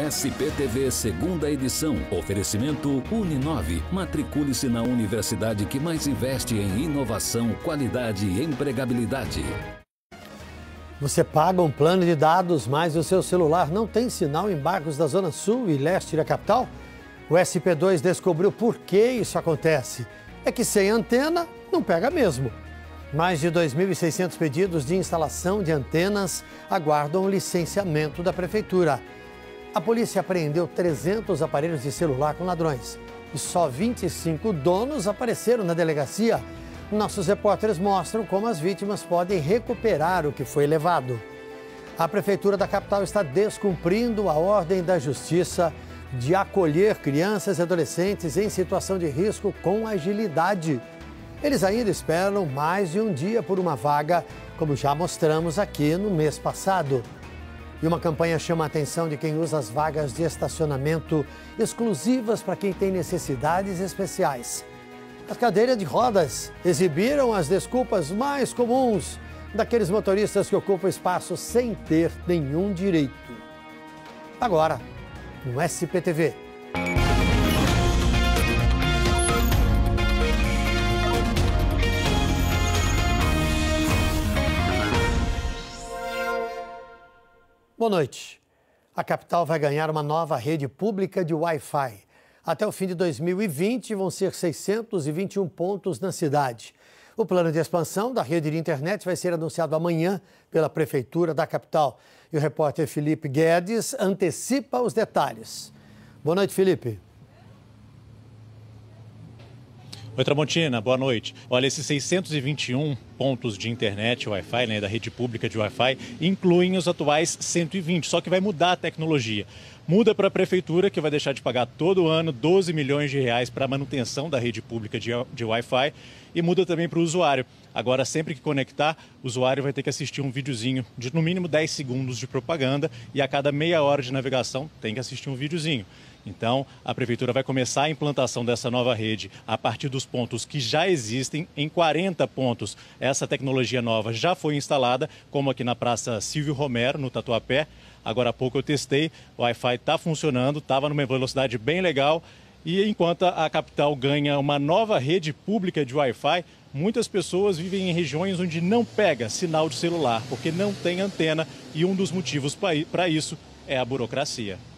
SPTV segunda edição. Oferecimento Uninove. Matricule-se na universidade que mais investe em inovação, qualidade e empregabilidade. Você paga um plano de dados, mas o seu celular não tem sinal em bairros da Zona Sul e Leste da capital? O SP2 descobriu por que isso acontece. É que sem antena, não pega mesmo. Mais de 2.600 pedidos de instalação de antenas aguardam o licenciamento da prefeitura. A polícia apreendeu 300 aparelhos de celular com ladrões. E só 25 donos apareceram na delegacia. Nossos repórteres mostram como as vítimas podem recuperar o que foi levado. A prefeitura da capital está descumprindo a ordem da justiça de acolher crianças e adolescentes em situação de risco com agilidade. Eles ainda esperam mais de um dia por uma vaga, como já mostramos aqui no mês passado. E uma campanha chama a atenção de quem usa as vagas de estacionamento exclusivas para quem tem necessidades especiais. As cadeiras de rodas exibiram as desculpas mais comuns daqueles motoristas que ocupam espaço sem ter nenhum direito. Agora, no SPTV. Boa noite. A capital vai ganhar uma nova rede pública de Wi-Fi. Até o fim de 2020, vão ser 621 pontos na cidade. O plano de expansão da rede de internet vai ser anunciado amanhã pela Prefeitura da capital. E o repórter Felipe Guedes antecipa os detalhes. Boa noite, Felipe. Oi, Tramontina, boa noite. Olha, esses 621 pontos de internet Wi-Fi, né, da rede pública de Wi-Fi, incluem os atuais 120, só que vai mudar a tecnologia. Muda para a prefeitura, que vai deixar de pagar todo ano 12 milhões de reais para a manutenção da rede pública de Wi-Fi, e muda também para o usuário. Agora, sempre que conectar, o usuário vai ter que assistir um videozinho de no mínimo 10 segundos de propaganda, e a cada meia hora de navegação tem que assistir um videozinho. Então, a prefeitura vai começar a implantação dessa nova rede a partir dos pontos que já existem. Em 40 pontos, essa tecnologia nova já foi instalada, como aqui na Praça Silvio Romero, no Tatuapé. Agora há pouco eu testei, o Wi-Fi está funcionando, estava numa velocidade bem legal. E enquanto a capital ganha uma nova rede pública de Wi-Fi, muitas pessoas vivem em regiões onde não pega sinal de celular, porque não tem antena, e um dos motivos para isso é a burocracia.